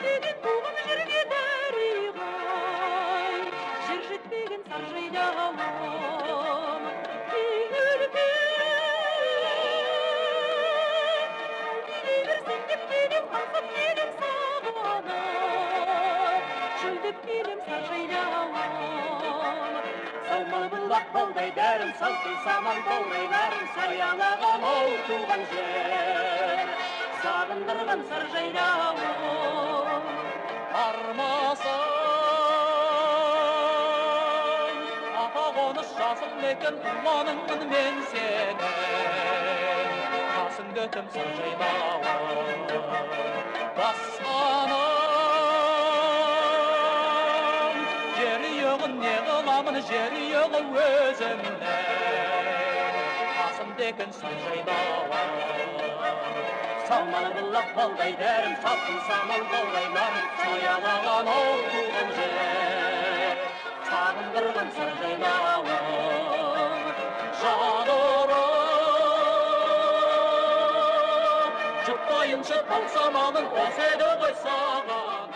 жетпеген туған жерге дариғай, жер жетпеген саржайдағым, Салмабылақ балдай дәрім, салқын саман баурайларым, саялаған ол туған жер, сағындырған саржайдауым. Армасың, ата қоныс жасыл екен, туғаныңмын мен сенің, қасыңда өтім саржайдауым. Басқаның жері yoğun ne қыламын, жері yoğun өзімнің, қасымдекін саржайдауым. Салмалы бұлақ балдай дәрім, салқын самал баурайларым, саялаған ол туған жер, сағындырған саржайдауым. Жадырып жұтпайыншы тал самалын, осы еді ғой саған.